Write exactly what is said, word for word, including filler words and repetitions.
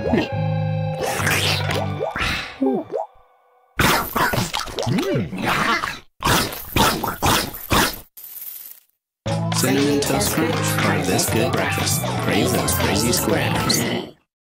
Cinnamon Toast Crunch, part of this good breakfast. Praise those crazy squares.